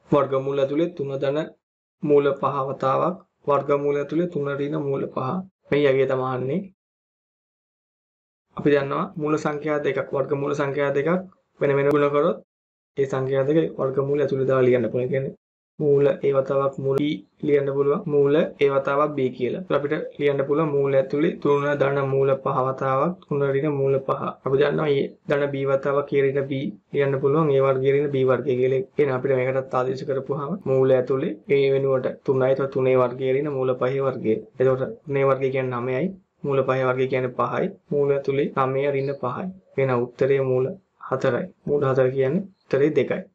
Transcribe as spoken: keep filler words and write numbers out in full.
වර්ගමූල ඇතුලේ තුන ධන මූල පහ වතාවක් වර්ගමූල ඇතුලේ තුන ඍණ මූල පහ. මේ යගේ තමයි අහන්නේ. අපි දන්නවා මූල සංඛ්‍යා දෙකක් වර්ගමූල සංඛ්‍යා දෙකක් වෙන වෙන ගුණ කරොත් ඒ සංඛ්‍යා දෙක වර්ගමූල ඇතුලේ දාලා ලියන්න පුළුවන්. කියන්නේ මූල a වතාවක් මූල b ලියන්න පුළුවන්. මූල a වතාවක් b කියලා. ඒත් අපිට ලියන්න පුළුවන් මූල ඇතුලේ තුන ධන මූල පහ වතාවක් තුන ඍණ මූල පහ. අපි දන්නවා මේ ධන b වතාවක් a ඍණ b ලියන්න පුළුවන් a වර්ගය ඍණ b වර්ගය කියලා. එහෙනම් අපිට මේකටත් ආදේශ කරපුවාම මූල ඇතුලේ a වෙනුවට තුනයි ඒත් තුනේ වර්ගය ඍණ මූල පහේ වර්ගය. එතකොට තුනේ වර්ගය කියන්නේ නවයයි. මූල පහේ වර්ගය කියන්නේ පහයි. මූල ඇතුලේ නවය ඍණ පහයි. එහෙනම් උත්තරේ මූල හතරයි. මූල හතර කියන්නේ උත්තරේ දෙකයි.